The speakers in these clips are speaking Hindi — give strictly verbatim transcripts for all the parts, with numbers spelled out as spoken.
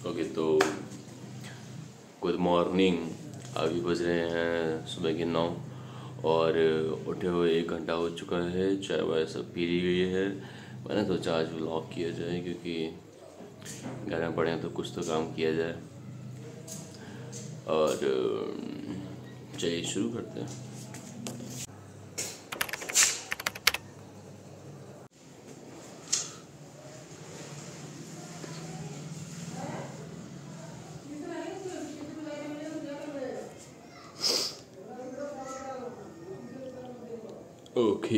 ओके तो गुड मॉर्निंग। अभी बज रहे हैं सुबह के नौ और उठे हुए एक घंटा हो चुका है। चाय वाय सब पी ली गई है। मैंने सोचा आज व्लॉग किया जाए क्योंकि घर में पड़े हैं तो कुछ तो काम किया जाए। और चलिए शुरू करते हैं। ओके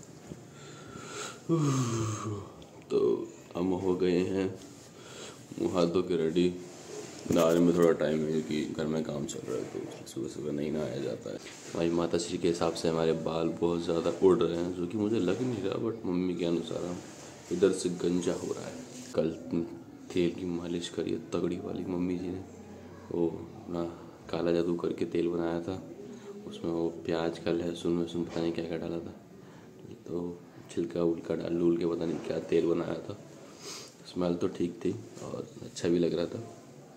तो हम हो गए हैं मुँह हाथ धो के रेडी। नहाने में थोड़ा टाइम है क्योंकि घर में काम चल रहा है तो सुबह सुबह नहीं नहाया जाता है। हमारी माता श्री के हिसाब से हमारे बाल बहुत ज़्यादा उड़ रहे हैं, जो कि मुझे लग नहीं रहा, बट मम्मी के अनुसार हम इधर से गंजा हो रहा है। कल तेल की मालिश करी है तगड़ी वाली मम्मी जी ने। वो ना काला जादू करके तेल बनाया था, उसमें वो प्याज का लहसुन वहसुन पता नहीं क्या क्या डाला था, तो छिलका उलका डाल डूल के पता नहीं क्या तेल बनाया था। स्मेल तो ठीक थी और अच्छा भी लग रहा था।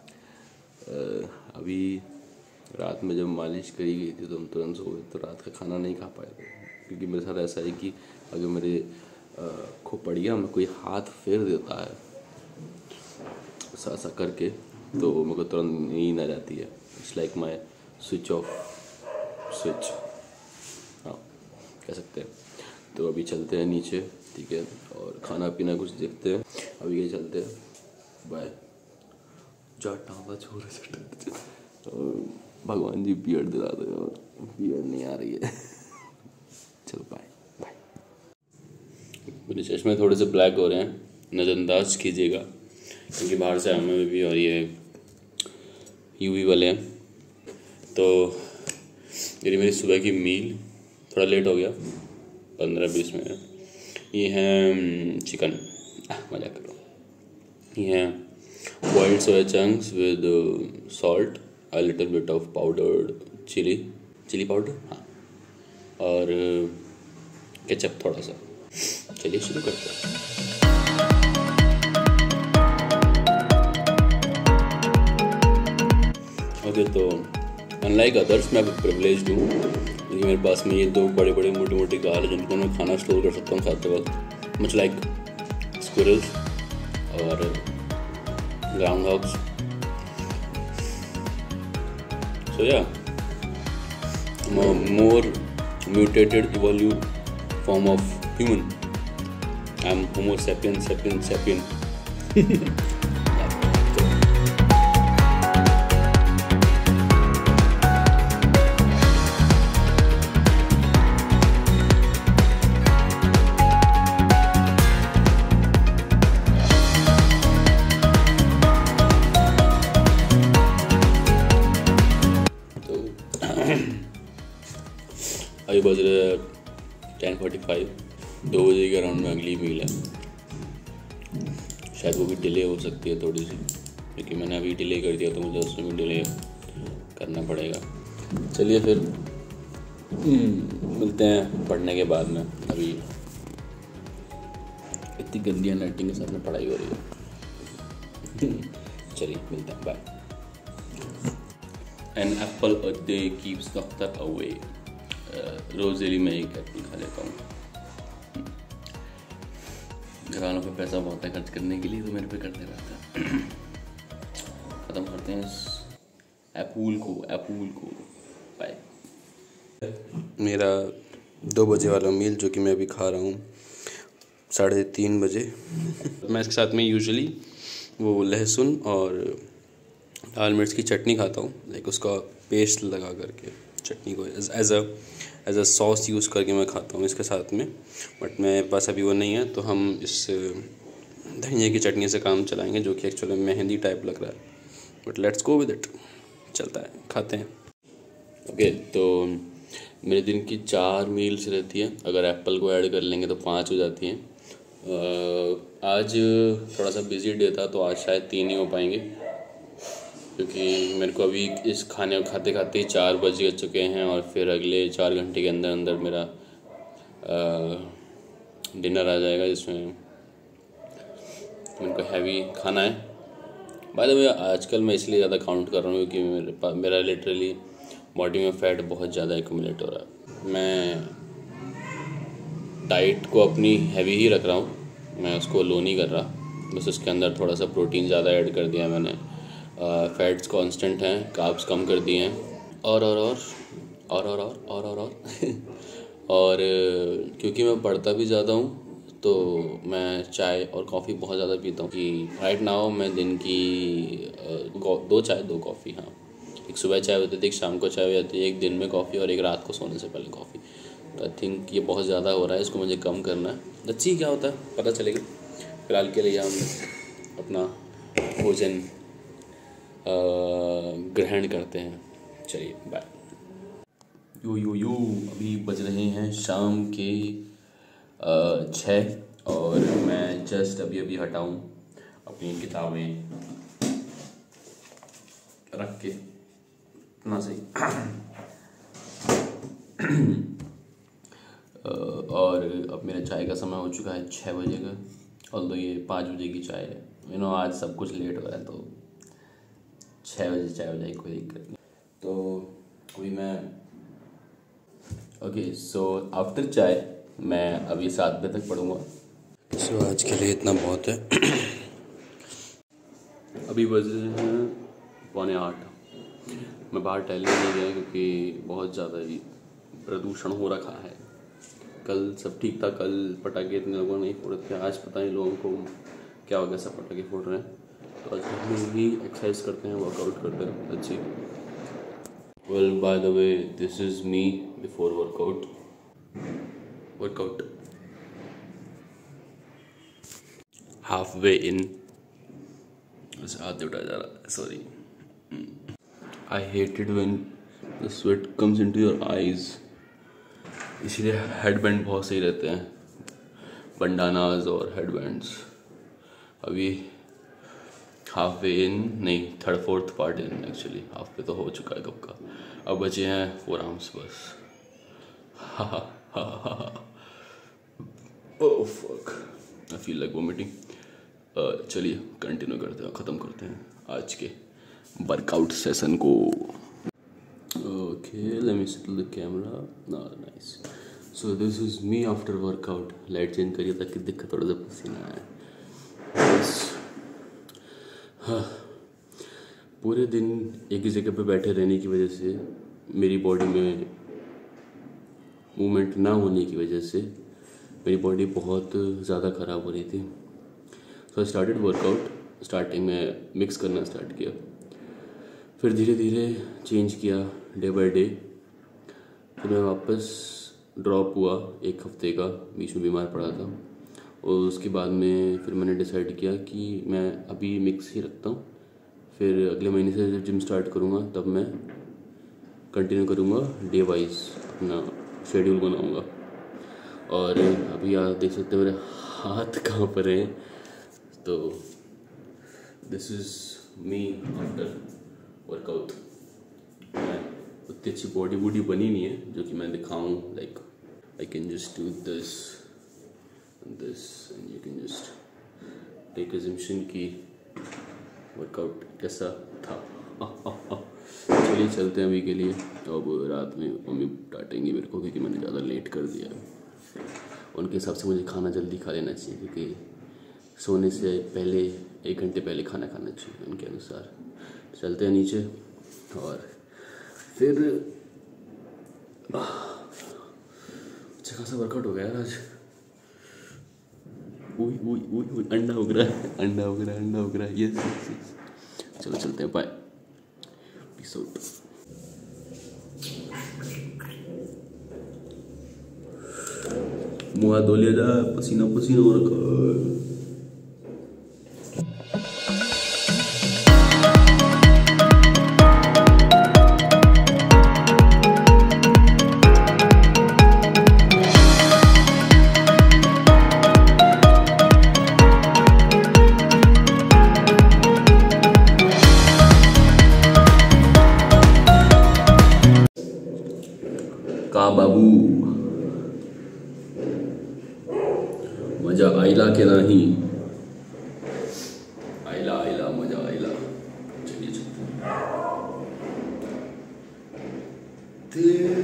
अभी रात में जब मालिश करी गई थी तो हम तुरंत सो गए, तो रात का खाना नहीं खा पाए थे क्योंकि मेरे साथ ऐसा है कि अगर मेरे खोपड़िया में कोई हाथ फेर देता है ऐसा ऐसा करके तो मेरे को तुरंत नींद आ जाती है। It's like my switch off switch, हाँ कह सकते हैं। तो अभी चलते हैं नीचे, ठीक है, और खाना पीना कुछ देखते हैं। अभी ये चलते हैं, बाय। जाटा छोरे से और भगवान जी बियर्ड दिला दे, और बियर्ड नहीं आ रही है। चलो बाय बाय। मेरे चश्मे थोड़े से ब्लैक हो रहे हैं, नज़रअंदाज कीजिएगा क्योंकि बाहर से आने में भी और ये यूवी वाले हैं। तो ये मेरी सुबह की मील, थोड़ा लेट हो गया, पंद्रह बीस मिनट। ये हैं चिकन, मजाक करो। ये हैं boiled soya chunks with salt, a little bit of powdered chilli chilli powder, हाँ, और केचप थोड़ा सा। चलिए शुरू करते हैं। ओके तो अनलाइक अदर्स मैं प्रिविलेज्ड हूँ क्योंकि मेरे पास में ये दो बड़े बड़े मोटे मोटे गाल हैं जिनको मैं खाना स्टोर कर सकता हूँ खाते वक्त, मच लाइक स्क्विरल्स और ग्राउंड हॉग्स। सो या more mutated evolute form of human. I am homo sapien sapien sapien. अभी बज रहे हैं टेन फोर्टी फाइव, दो बजे के अराउंड में अगली मील है। शायद वो भी डिले हो सकती है थोड़ी सी, क्योंकि मैंने अभी डिले कर दिया तो मुझे उसमें भी डिले करना पड़ेगा। चलिए फिर मिलते हैं पढ़ने के बाद में। अभी इतनी गंदी हैंडराइटिंग के साथ में पढ़ाई हो रही है। चलिए मिलते हैं, bye. An apple a day keeps doctor away. रोज़ डेली मैं एक एप्पल खा लेता हूँ। घर वालों पे पैसा बहुत है खर्च करने के लिए, तो मेरे पे करते रहता है। ख़त्म करते हैं इस एप्पल को एप्पल को बाय। मेरा दो बजे वाला मील जो कि मैं अभी खा रहा हूँ साढ़े तीन बजे। मैं इसके साथ में यूजुअली वो लहसुन और लाल मिर्च की चटनी खाता हूँ, लाइक उसका पेस्ट लगा करके चटनी को as as a as a sauce use करके मैं खाता हूँ इसके साथ में। बट मेरे पास अभी वो नहीं है, तो हम इस धनिया की चटनी से काम चलाएंगे, जो कि एक्चुअली मेहंदी टाइप लग रहा है, but let's go with it. चलता है, खाते हैं। ओके okay, तो मेरे दिन की चार मील्स रहती हैं, अगर एप्पल को ऐड कर लेंगे तो पाँच हो जाती हैं। आज थोड़ा सा बिजी डे था तो आज शायद तीन ही हो पाएंगे, क्योंकि मेरे को अभी इस खाने को खाते खाते ही चार बज चुके हैं और फिर अगले चार घंटे के अंदर अंदर मेरा डिनर आ जाएगा, जिसमें मेरे को हैवी खाना है। बाय द वे आजकल मैं इसलिए ज़्यादा काउंट कर रहा हूँ क्योंकि मेरे पास मेरा लिटरली बॉडी में फैट बहुत ज़्यादा एक्यूमुलेट हो रहा है। मैं डाइट को अपनी हैवी ही रख रहा हूँ, मैं उसको लो नहीं कर रहा, बस उसके अंदर थोड़ा सा प्रोटीन ज़्यादा ऐड कर दिया मैंने। फैट्स कांस्टेंट हैं, कार्ब्स कम कर दिए हैं और और और और और और और और और और क्योंकि मैं पढ़ता भी ज़्यादा हूँ तो मैं चाय और कॉफ़ी बहुत ज़्यादा पीता हूँ। कि राइट नाउ मैं दिन की दो चाय दो कॉफ़ी, हाँ, एक सुबह चाय होती थी, एक शाम को चाय हो जाती है, एक दिन में कॉफ़ी और एक रात को सोने से पहले कॉफ़ी। तो आई थिंक ये बहुत ज़्यादा हो रहा है, इसको मुझे कम करना है। लेट्स सी क्या होता है, पता चलेगा। फिलहाल के लिए हम अपना भोजन ग्रहण करते हैं। चलिए बाय। यो यो यो अभी बज रहे हैं शाम के छः और मैं जस्ट अभी अभी हटाऊँ अपनी किताबें रख के, इतना सही। और अब मेरा चाय का समय हो चुका है छः बजे का, और तो ये पाँच बजे की चाय है। यू नो आज सब कुछ लेट हो रहा है तो छः बजे चाय हो जाएगी, कोई दिक्कत नहीं। तो अभी मैं ओके सो आफ्टर चाय मैं अभी सात बजे तक पढ़ूँगा। सो so, आज के लिए इतना बहुत है। अभी बज रहे हैं पौने आठ। मैं बाहर टहलने नहीं गया क्योंकि बहुत ज़्यादा ही प्रदूषण हो रखा है। कल सब ठीक था, कल पटाखे इतने लोगों ने नहीं फोड़े थे, आज पता नहीं लोगों को क्या हो गया, सब पटाखे फोड़ रहे हैं। तो आज हम भी एक्सरसाइज करते हैं, वर्कआउट करते हैं। अच्छी well by the way this is me before workout workout half way in, हाथ उठा जा रहा है, sorry. I hated when the sweat comes into your eyes, इसलिए हेडबैंड बहुत सही रहते हैं, बंडानाज और हेडबैंड्स। अभी हाफ वे इन नहीं, third fourth part in, actually half पे तो हो चुका है कब का। अब बचे हैं फोर आर्म्स बस। हा हा हा हा। Oh fuck, I feel like vomiting. चलिए कंटिन्यू करते हैं, ख़त्म करते हैं आज के वर्कआउट सेशन को। Okay let me settle the camera, nice. So this is me after workout. Light change करिए ताकि दिक्कत, थोड़ा सा पसीना आए बस। हाँ, पूरे दिन एक ही जगह पे बैठे रहने की वजह से, मेरी बॉडी में मूवमेंट ना होने की वजह से मेरी बॉडी बहुत ज़्यादा ख़राब हो रही थी। So I started workout. Starting में मिक्स करना स्टार्ट किया, फिर धीरे धीरे चेंज किया डे बाय डे। फिर मैं वापस ड्रॉप हुआ एक हफ्ते का, बीच में बीमार पड़ा था, और उसके बाद में फिर मैंने डिसाइड किया कि मैं अभी मिक्स ही रखता हूँ। फिर अगले महीने से जब जिम स्टार्ट करूँगा तब मैं कंटिन्यू करूँगा, डे वाइज अपना शेड्यूल बनाऊँगा। और अभी आप देख सकते हैं मेरे हाथ कहाँ पर हैं। तो this is me after workout. उतनी अच्छी बॉडी बॉडी बनी नहीं है जो कि मैं दिखाऊँ, like I can just do this this and you can just take assumption की वर्कआउट कैसा था। चलिए चलते हैं अभी के लिए। अब रात में मम्मी डांटेंगी मेरे को क्योंकि मैंने ज़्यादा लेट कर दिया है। उनके हिसाब से मुझे खाना जल्दी खा लेना चाहिए क्योंकि सोने से पहले एक घंटे पहले खाना खाना चाहिए उनके अनुसार। चलते हैं नीचे और फिर अच्छा खासा वर्कआउट हो गया यार आज। उई उई उई उई अंडा उग रहा है, अंडा उग रहा है, अंडा उग रहा है। Yes yes yes. चलो चलते हैं, बाय, पीस आउट। मुँह हाथ धो लिया जाए, पसीना पसीना हो रखा है। का बाबू मजा आइला के नहीं, आइला आइला मजा आइला।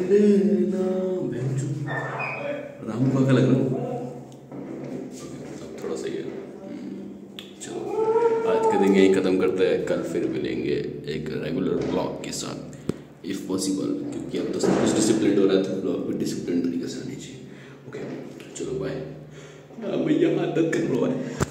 लेना भेजू रामू का लग रहा हूँ अब थोड़ा सही है। चलो आज के दिन यही ख़त्म करते हैं, कल फिर मिलेंगे एक रेगुलर ब्लॉग के साथ इफ़ पॉसिबल, क्योंकि अब तो सब कुछ डिसिप्लिन हो रहा है तो ब्लॉग भी डिसिप्लिन तरीके से आनी चाहिए। ओके चलो बाय भैया, आदत कर लो है।